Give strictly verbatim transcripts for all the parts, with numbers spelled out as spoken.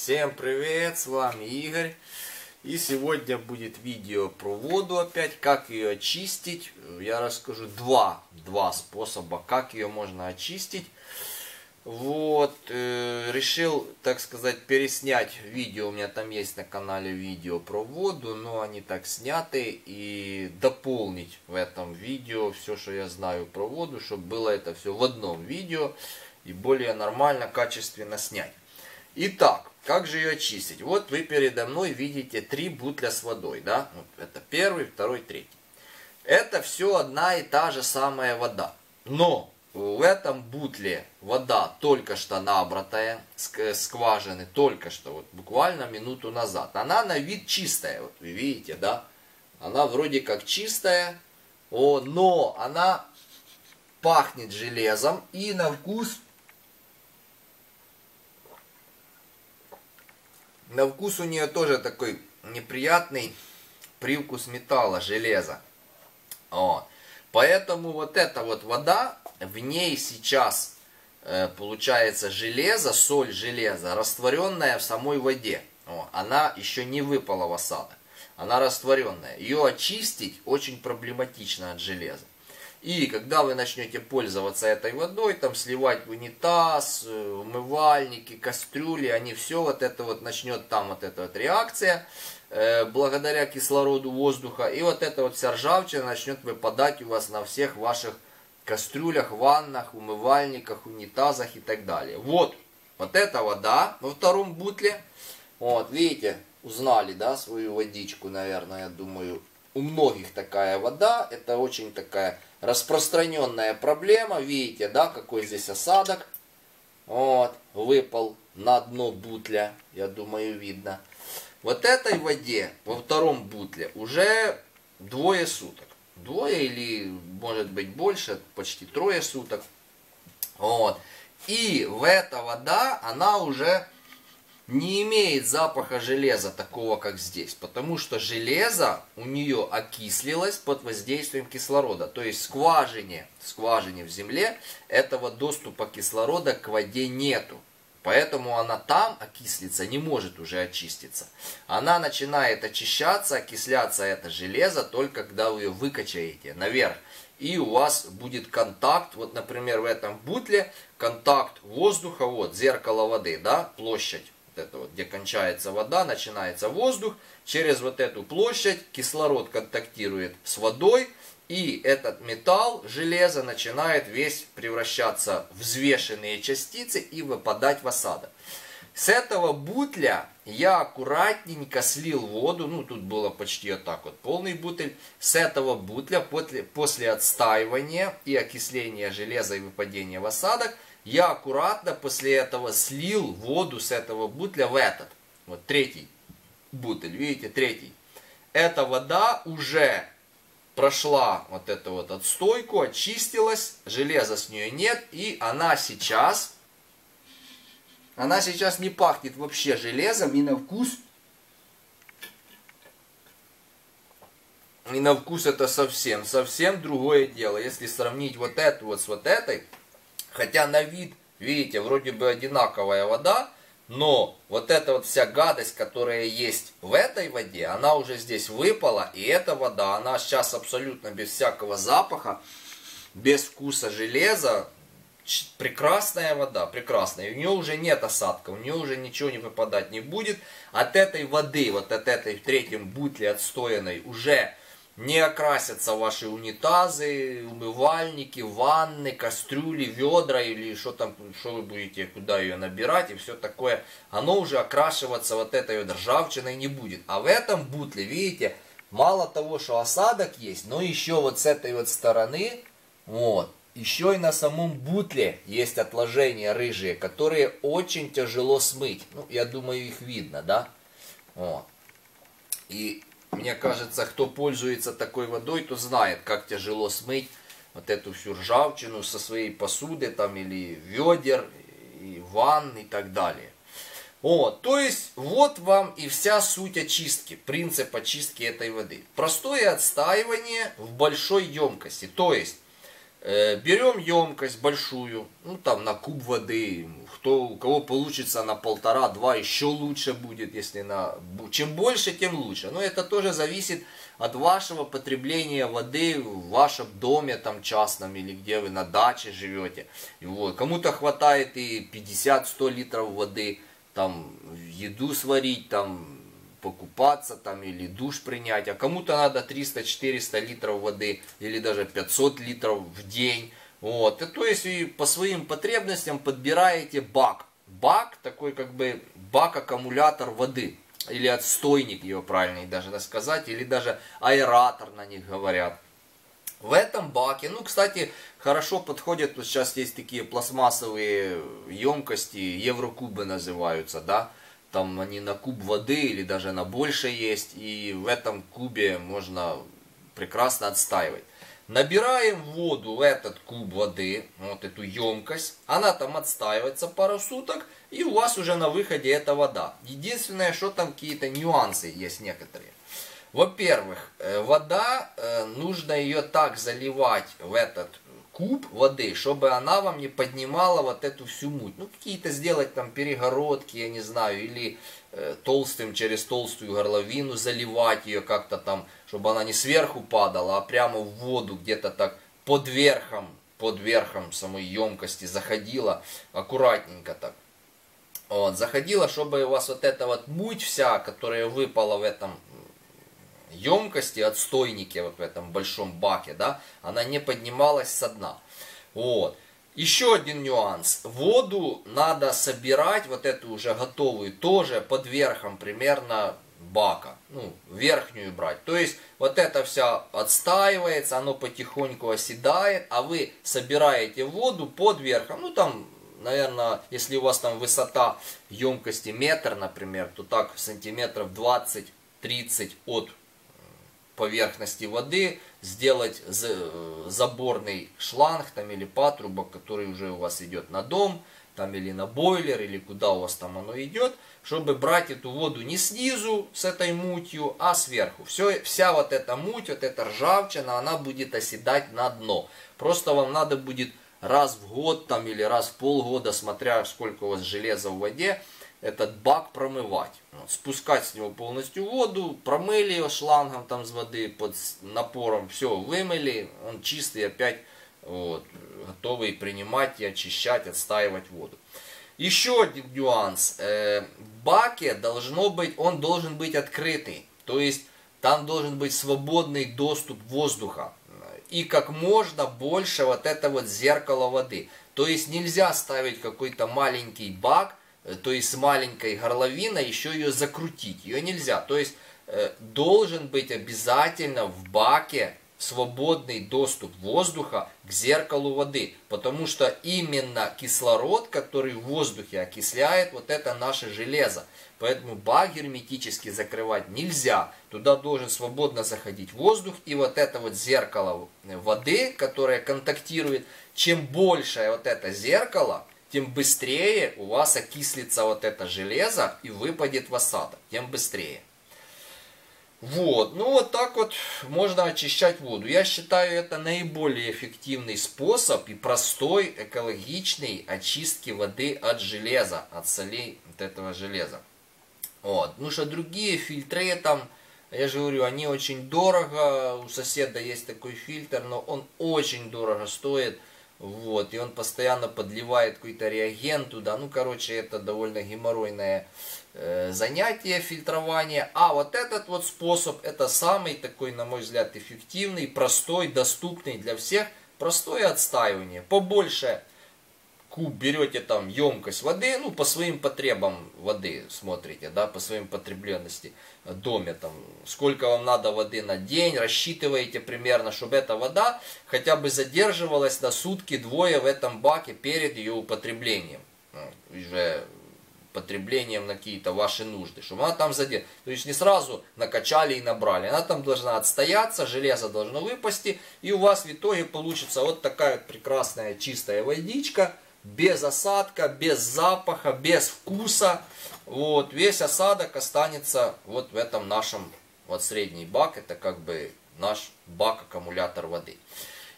Всем привет, с вами Игорь. И сегодня будет видео про воду опять, как ее очистить. Я расскажу два, два способа, как ее можно очистить. Вот, э, решил, так сказать, переснять видео. У меня там есть на канале видео про воду, но они так сняты. И дополнить в этом видео все, что я знаю про воду, чтобы было это все в одном видео. И более нормально, качественно снять. Итак, как же ее очистить? Вот вы передо мной видите три бутля с водой, да? Вот это первый, второй, третий. Это все одна и та же самая вода. Но в этом бутле вода только что набратая, скважины, только что, вот буквально минуту назад. Она на вид чистая, вот вы видите, да? Она вроде как чистая, о, но она пахнет железом и на вкус... На вкус у нее тоже такой неприятный привкус металла, железа. Вот. Поэтому вот эта вот вода, в ней сейчас э, получается железо, соль железа, растворенная в самой воде. Вот. Она еще не выпала в осадок. Она растворенная. Ее очистить очень проблематично от железа. И когда вы начнете пользоваться этой водой, там сливать в унитаз, умывальники, кастрюли, они все вот это вот начнет там вот эта вот реакция, э, благодаря кислороду воздуха, и вот эта вот вся ржавчина начнет выпадать у вас на всех ваших кастрюлях, ваннах, умывальниках, унитазах и так далее. Вот, вот эта вода во втором бутле, вот, видите, узнали, да, свою водичку, наверное, я думаю. У многих такая вода, это очень такая распространенная проблема. Видите, да, какой здесь осадок. Вот, выпал на дно бутля, я думаю, видно. Вот этой воде во втором бутле уже двое суток. Двое или, может быть, больше, почти трое суток. Вот. И в эта вода, она уже... не имеет запаха железа такого, как здесь. Потому что железо у нее окислилось под воздействием кислорода. То есть в скважине, в скважине в земле этого доступа кислорода к воде нету. Поэтому она там окислиться не может уже очиститься. Она начинает очищаться, окисляться это железо только когда вы ее выкачаете наверх. И у вас будет контакт, вот, например, в этом бутле контакт воздуха, вот, зеркало воды, да, площадь. Это вот, где кончается вода, начинается воздух, через вот эту площадь кислород контактирует с водой, и этот металл, железо, начинает весь превращаться в взвешенные частицы и выпадать в осадок. С этого бутля я аккуратненько слил воду, ну тут было почти вот так вот, полный бутыль. С этого бутля после, после отстаивания и окисления железа и выпадения в осадок, я аккуратно после этого слил воду с этого бутля в этот. Вот третий бутыль, видите, третий. Эта вода уже прошла вот эту вот отстойку, очистилась, железа с нее нет. И она сейчас, она сейчас не пахнет вообще железом и на вкус. И на вкус это совсем, совсем другое дело. Если сравнить вот эту вот с вот этой. Хотя на вид, видите, вроде бы одинаковая вода, но вот эта вот вся гадость, которая есть в этой воде, она уже здесь выпала. И эта вода, она сейчас абсолютно без всякого запаха, без вкуса железа. Прекрасная вода, прекрасная. И у нее уже нет осадка, у нее уже ничего не выпадать не будет. От этой воды, вот от этой в третьем бутле отстоянной, уже... не окрасятся ваши унитазы, умывальники, ванны, кастрюли, ведра или что там, что вы будете, куда ее набирать и все такое. Оно уже окрашиваться вот этой вот ржавчиной не будет. А в этом бутле, видите, мало того, что осадок есть, но еще вот с этой вот стороны, вот, еще и на самом бутле есть отложения рыжие, которые очень тяжело смыть. Ну, я думаю, их видно, да? Вот. И... мне кажется, кто пользуется такой водой, то знает, как тяжело смыть вот эту всю ржавчину со своей посуды, там, или ведер, и ванн, и так далее. Вот, то есть, вот вам и вся суть очистки, принцип очистки этой воды. Простое отстаивание в большой емкости. То есть, Берем емкость большую, ну там на куб воды, кто, у кого получится на полтора-два, еще лучше будет, если на... Чем больше, тем лучше. Но это тоже зависит от вашего потребления воды в вашем доме там частном или где вы на даче живете. Вот. Кому-то хватает и пятьдесят-сто литров воды, там еду сварить, там покупаться там или душ принять, а кому-то надо триста-четыреста литров воды или даже пятьсот литров в день. Вот. И, то есть вы по своим потребностям подбираете бак. Бак такой как бы бак-аккумулятор воды. Или отстойник, ее правильнее даже сказать, или даже аэратор на них говорят. В этом баке, ну, кстати, хорошо подходят, вот сейчас есть такие пластмассовые емкости, еврокубы называются, да. Там они на куб воды или даже на больше есть. И в этом кубе можно прекрасно отстаивать. Набираем воду в этот куб воды, вот эту емкость. Она там отстаивается пару суток. И у вас уже на выходе эта вода. Единственное, что там какие-то нюансы есть некоторые. Во-первых, вода, нужно ее так заливать в этот куб воды, чтобы она вам не поднимала вот эту всю муть. Ну, какие-то сделать там перегородки, я не знаю, или э, толстым через толстую горловину заливать ее как-то там, чтобы она не сверху падала, а прямо в воду где-то так под верхом, под верхом самой емкости заходила, аккуратненько так. Вот, заходила, чтобы у вас вот эта вот муть вся, которая выпала в этом емкости, отстойнике, вот в этом большом баке, да, она не поднималась со дна. Вот. Еще один нюанс. Воду надо собирать, вот эту уже готовую, тоже под верхом примерно бака. Ну, верхнюю брать. То есть, вот это вся отстаивается, оно потихоньку оседает, а вы собираете воду под верхом. Ну, там, наверное, если у вас там высота емкости метр, например, то так сантиметров двадцать-тридцать от поверхности воды сделать заборный шланг там или патрубок, который уже у вас идет на дом, там или на бойлер, или куда у вас там оно идет, чтобы брать эту воду не снизу с этой мутью, а сверху. Все, вся вот эта муть, вот эта ржавчина, она будет оседать на дно. Просто вам надо будет раз в год там или раз в полгода, смотря сколько у вас железа в воде, этот бак промывать. Вот, спускать с него полностью воду, промыли его шлангом там с воды под напором, все, вымыли, он чистый опять, вот, готовый принимать и очищать, отстаивать воду. Еще один нюанс. Э, в баке должно быть, он должен быть открытый, то есть там должен быть свободный доступ воздуха и как можно больше вот это вот зеркало воды. То есть нельзя ставить какой-то маленький бак, то есть с маленькой горловиной еще ее закрутить. Ее нельзя. То есть э, должен быть обязательно в баке свободный доступ воздуха к зеркалу воды. Потому что именно кислород, который в воздухе окисляет вот это наше железо. Поэтому бак герметически закрывать нельзя. Туда должен свободно заходить воздух. И вот это вот зеркало воды, которое контактирует, чем больше вот это зеркало, тем быстрее у вас окислится вот это железо и выпадет в осадок. Тем быстрее. Вот. Ну вот так вот можно очищать воду. Я считаю, это наиболее эффективный способ и простой, экологичный очистки воды от железа, от солей от этого железа. Вот. Ну что другие фильтры там, я же говорю, они очень дорого. У соседа есть такой фильтр, но он очень дорого стоит. Вот, и он постоянно подливает какой-то реагент туда. Ну, короче, это довольно геморройное э, занятие фильтрования. А вот этот вот способ, это самый такой, на мой взгляд, эффективный, простой, доступный для всех. Простое отстаивание. Побольше куб берете там емкость воды, ну, по своим потребам воды смотрите, да, по своим потребленности в доме, там, сколько вам надо воды на день, рассчитываете примерно, чтобы эта вода хотя бы задерживалась на сутки-двое в этом баке перед ее употреблением, уже потреблением на какие-то ваши нужды, чтобы она там задерживалась. То есть не сразу накачали и набрали, она там должна отстояться, железо должно выпасть, и у вас в итоге получится вот такая вот прекрасная чистая водичка, без осадка, без запаха, без вкуса. Вот, весь осадок останется вот в этом нашем, вот средний бак, это как бы наш бак-аккумулятор воды.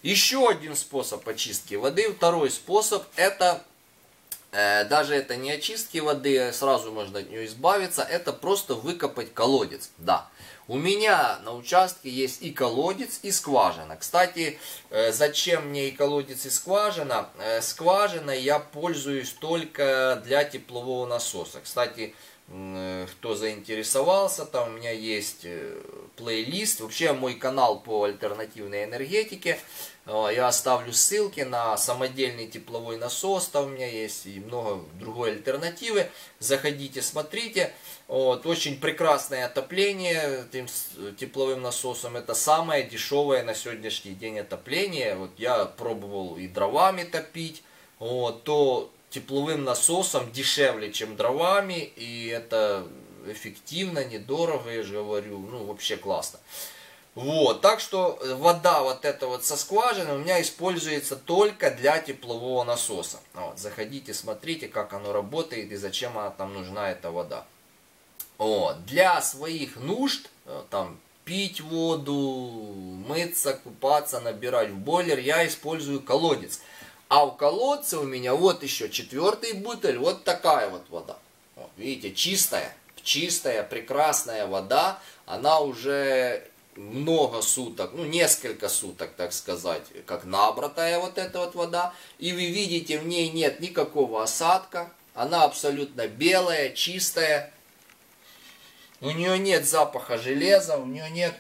Еще один способ очистки воды. Второй способ это, э, даже это не очистки воды, сразу можно от нее избавиться, это просто выкопать колодец. Да. У меня на участке есть и колодец, и скважина. Кстати, э, зачем мне и колодец, и скважина? Э, скважиной я пользуюсь только для теплового насоса. Кстати, кто заинтересовался, там у меня есть плейлист, вообще мой канал по альтернативной энергетике, я оставлю ссылки на самодельный тепловой насос, там у меня есть и много другой альтернативы, заходите, смотрите. Вот, очень прекрасное отопление этим тепловым насосом, это самое дешевое на сегодняшний день отопление. Вот я пробовал и дровами топить, вот, то тепловым насосом дешевле, чем дровами, и это эффективно, недорого, я же говорю, ну вообще классно. Вот, так что вода вот эта вот со скважины у меня используется только для теплового насоса. Вот, заходите, смотрите, как оно работает и зачем она там нужна, эта вода. Вот, для своих нужд, там, пить воду, мыться, купаться, набирать в бойлер, я использую колодец. А в колодце у меня вот еще четвертый бутыль, вот такая вот вода. Вот, видите, чистая, чистая, прекрасная вода. Она уже много суток, ну несколько суток, так сказать, как набратая вот эта вот вода. И вы видите, в ней нет никакого осадка. Она абсолютно белая, чистая. У нее нет запаха железа, у нее нет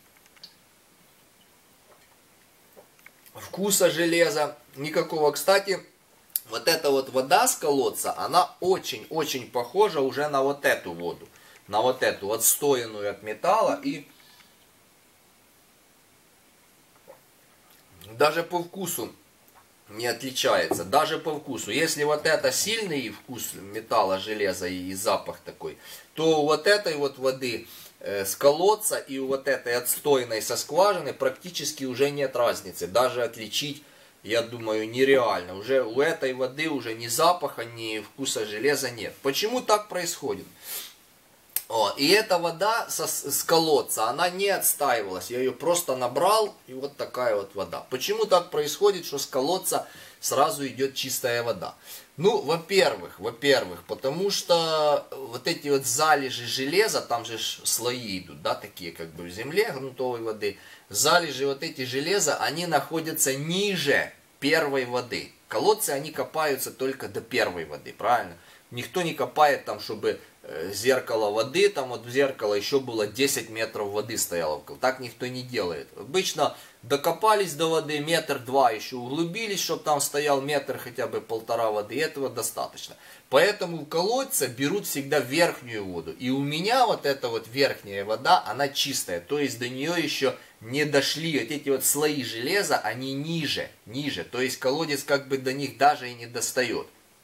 вкуса железа никакого. Кстати, вот эта вот вода с колодца, она очень-очень похожа уже на вот эту воду. На вот эту отстоянную от металла. И даже по вкусу не отличается. Даже по вкусу. Если вот это сильный вкус металла, железа и запах такой, то у вот этой вот воды с колодца и у вот этой отстойной со скважины практически уже нет разницы. Даже отличить, я думаю, нереально. Уже у этой воды уже ни запаха, ни вкуса железа нет. Почему так происходит? О, и эта вода со, с колодца, она не отстаивалась. Я ее просто набрал, и вот такая вот вода. Почему так происходит, что с колодца сразу идет чистая вода? Ну, во-первых, во-первых, потому что вот эти вот залежи железа, там же слои идут, да, такие как бы в земле грунтовой воды. Залежи вот эти железа, они находятся ниже первой воды. Колодцы, они копаются только до первой воды, правильно? Никто не копает там, чтобы зеркало воды, там вот в зеркало еще было десять метров воды стояло. Так никто не делает. Обычно докопались до воды, метр-два еще углубились, чтобы там стоял метр, хотя бы полтора воды, и этого достаточно. Поэтому в колодце берут всегда верхнюю воду. И у меня вот эта вот верхняя вода, она чистая. То есть до нее еще не дошли. Вот эти вот слои железа, они ниже, ниже. То есть колодец как бы до них даже и не достает.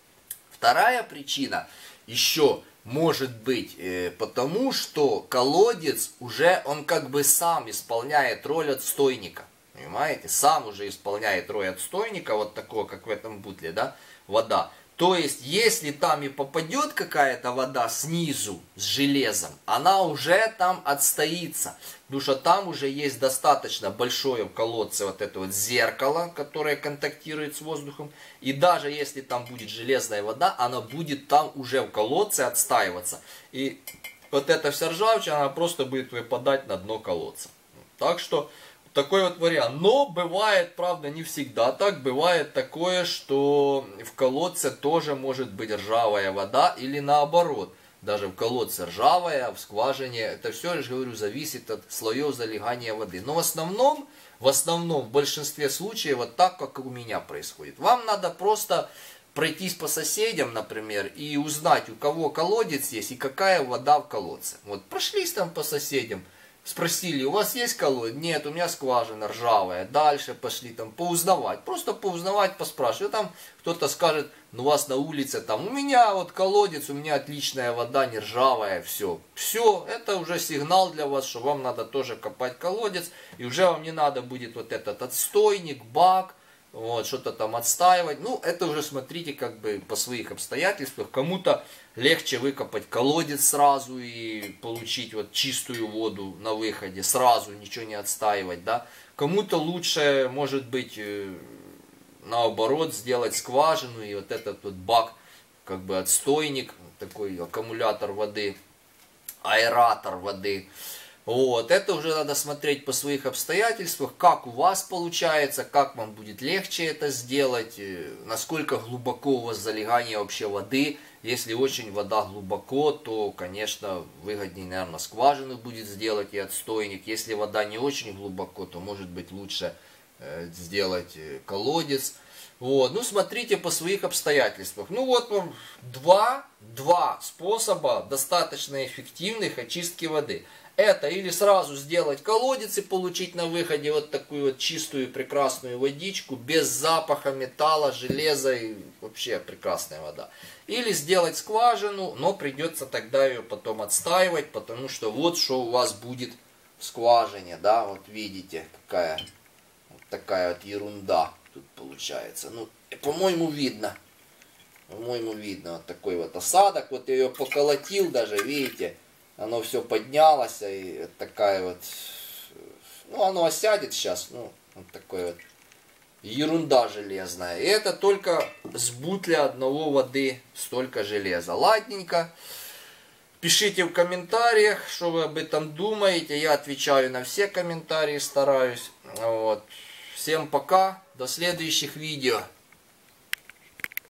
Вторая причина еще может быть э, потому, что колодец уже, он как бы сам исполняет роль отстойника. Понимаете? Сам уже исполняет роль отстойника, вот такого, как в этом бутле, да, вода. То есть, если там и попадет какая-то вода снизу с железом, она уже там отстоится. Потому что там уже есть достаточно большое в колодце вот это вот зеркало, которое контактирует с воздухом. И даже если там будет железная вода, она будет там уже в колодце отстаиваться. И вот эта вся ржавчина, она просто будет выпадать на дно колодца. Так что такой вот вариант. Но бывает, правда, не всегда так. Бывает такое, что в колодце тоже может быть ржавая вода или наоборот. Даже в колодце ржавая, в скважине. Это все, я же говорю, зависит от слоев залегания воды. Но в основном, в основном, в большинстве случаев, вот так, как у меня происходит. Вам надо просто пройтись по соседям, например, и узнать, у кого колодец есть и какая вода в колодце. Вот прошлись там по соседям. Спросили, у вас есть колодец? Нет, у меня скважина ржавая. Дальше пошли там поузнавать. Просто поузнавать, поспрашивать. Там кто-то скажет, ну у вас на улице там, у меня вот колодец, у меня отличная вода, не ржавая, все. Все, это уже сигнал для вас, что вам надо тоже копать колодец. И уже вам не надо будет вот этот отстойник, бак, вот, что-то там отстаивать. Ну, это уже смотрите как бы по своих обстоятельствах. Кому-то легче выкопать колодец сразу и получить вот чистую воду на выходе, сразу ничего не отстаивать, да. Кому-то лучше, может быть, наоборот, сделать скважину и вот этот вот бак, как бы отстойник, такой аккумулятор воды, аэратор воды. Вот, это уже надо смотреть по своих обстоятельствах, как у вас получается, как вам будет легче это сделать, насколько глубоко у вас залегание вообще воды. Если очень вода глубоко, то, конечно, выгоднее, наверное, скважину будет сделать и отстойник. Если вода не очень глубоко, то, может быть, лучше сделать колодец. Вот, ну, смотрите по своих обстоятельствах. Ну, вот вам два, два способа достаточно эффективных очистки воды. Это или сразу сделать колодец и получить на выходе вот такую вот чистую прекрасную водичку, без запаха металла, железа, и вообще прекрасная вода. Или сделать скважину, но придется тогда ее потом отстаивать, потому что вот что у вас будет в скважине, да, вот видите, какая вот такая вот ерунда тут получается. Ну, по-моему, видно. По-моему, видно вот такой вот осадок. Вот я ее поколотил даже, видите. Оно все поднялось, и такая вот, ну, оно осядет сейчас, ну, вот такой вот ерунда железная. И это только с бутля одного воды столько железа. Ладненько. Пишите в комментариях, что вы об этом думаете. Я отвечаю на все комментарии, стараюсь. Вот. Всем пока, до следующих видео.